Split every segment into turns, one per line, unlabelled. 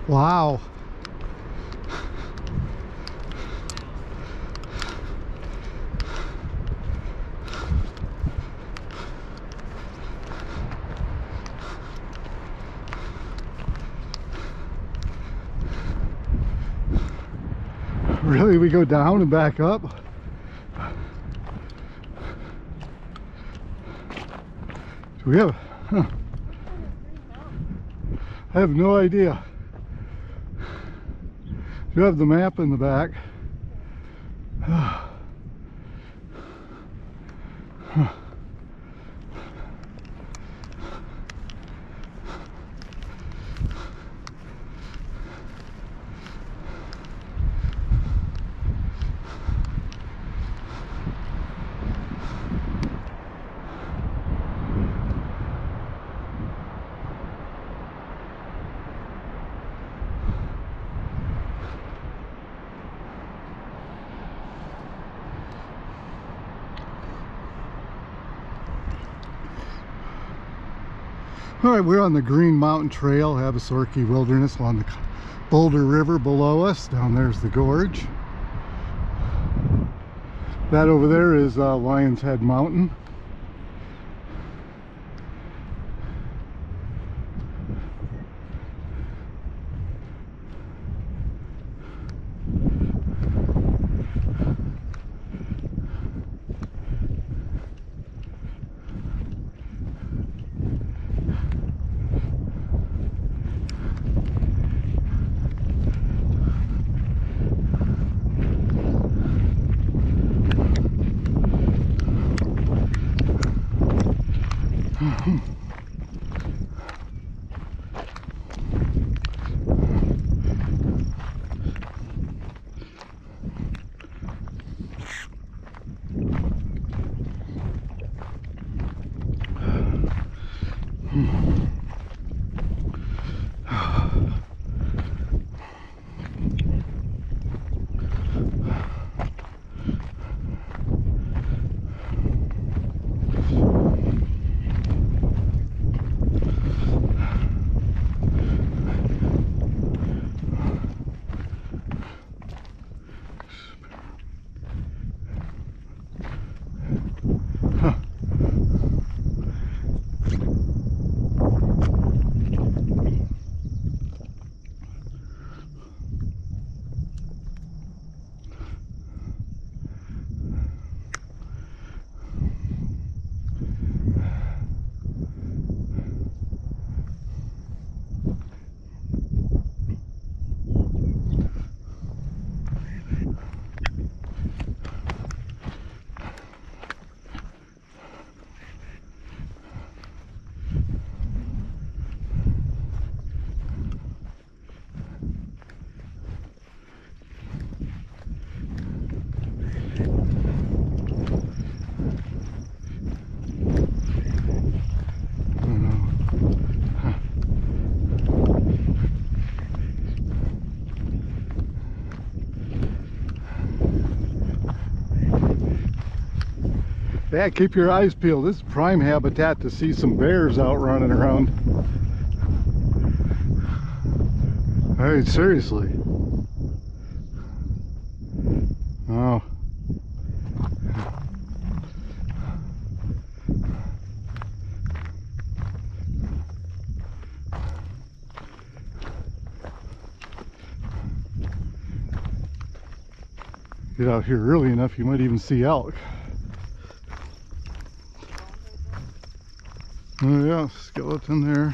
Wow. Really, we go down and back up? Do we have? Huh. I have no idea. You have the map in the back. Huh. All right, we're on the Green Mountain Trail, Abasorki Wilderness, along the Boulder River below us. Down there's the gorge. That over there is Lion's Head Mountain. Yeah, keep your eyes peeled. This is prime habitat to see some bears out running around. I mean, seriously. Oh. Get out here early enough, you might even see elk. Oh yeah, skeleton there.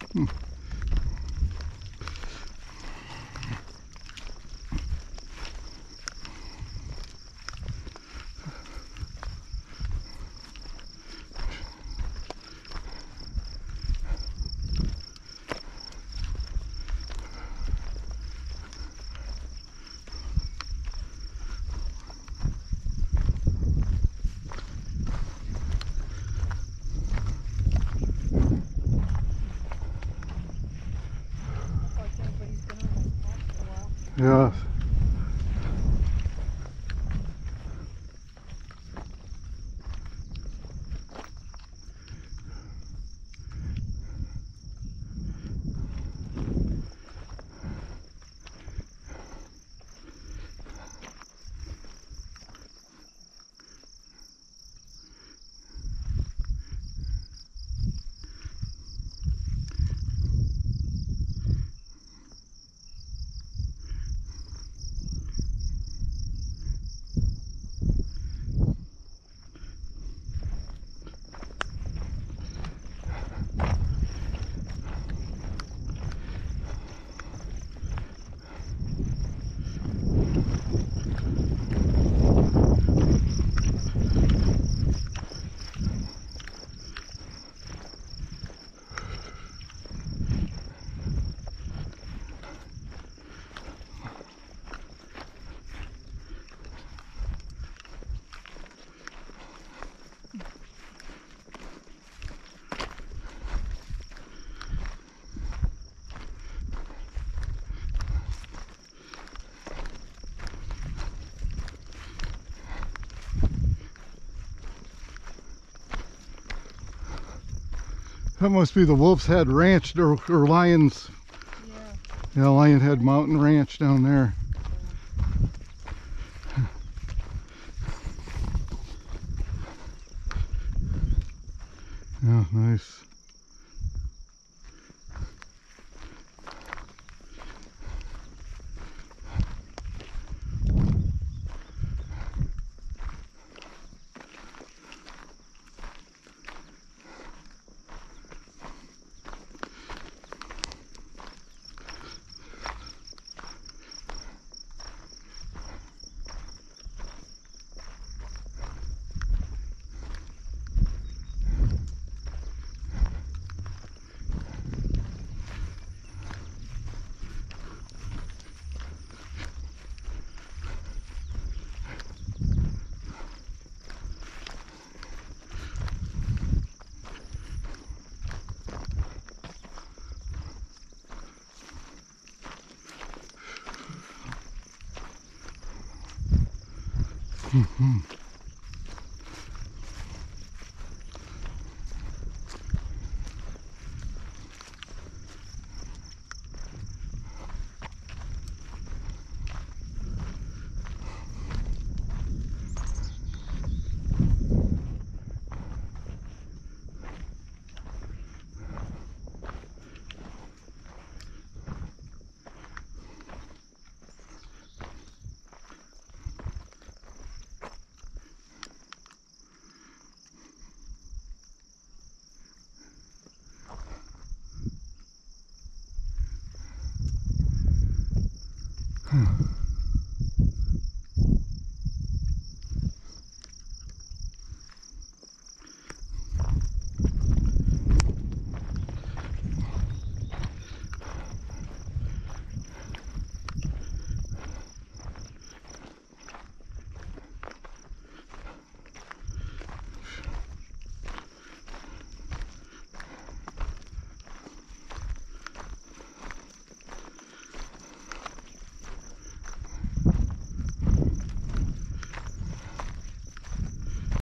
Yeah. That must be the Wolf's Head Ranch or Lion's. Yeah, Lion Head Mountain Ranch down there. Yeah, nice. Mm-hmm.